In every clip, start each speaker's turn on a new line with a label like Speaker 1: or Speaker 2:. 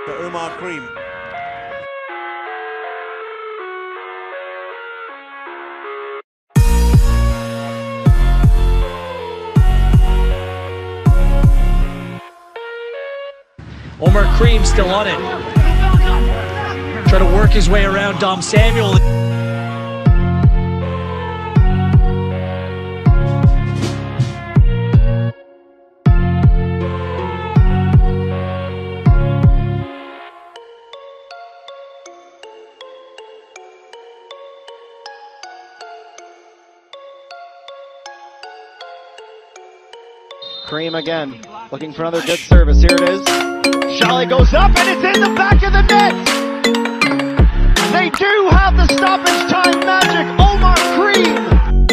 Speaker 1: to Omar Kreim.
Speaker 2: Omar Kreim still on it. Trying to work his way around Dom Samuel.
Speaker 3: Kreim again, looking for another good service. Here it is. Shalley goes up and it's in the back of the net! They do have the stoppage time magic! Omar Kreim!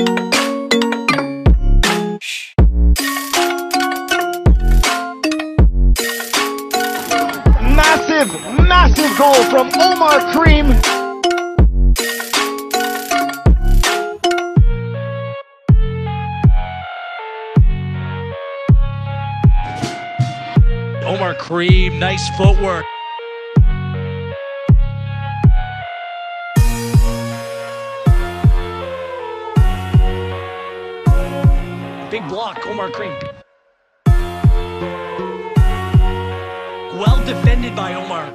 Speaker 3: Massive goal from Omar Kreim!
Speaker 2: Omar Kreim, nice footwork. Big block, Omar Kreim. Well defended by Omar.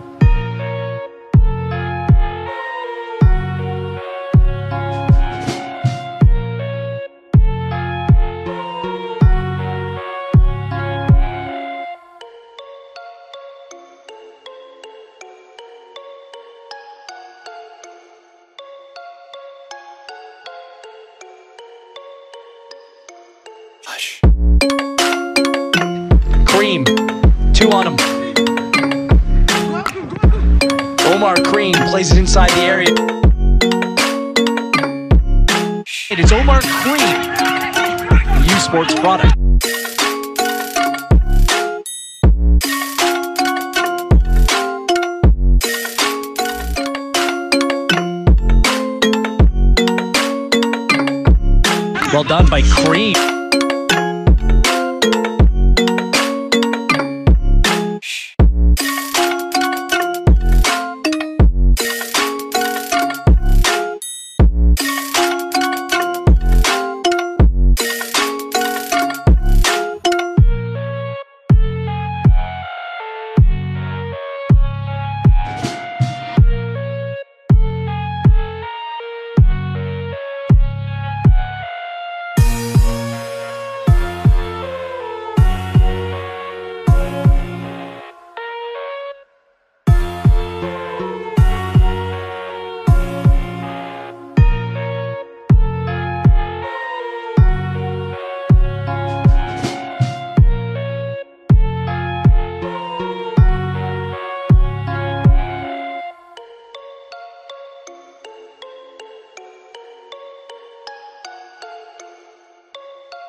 Speaker 2: Kreim, 2 on him. Omar Kreim plays it inside the area. It's Omar Kreim, U Sports product. Well done by Kreim.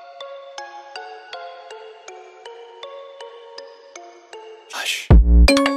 Speaker 2: Hush.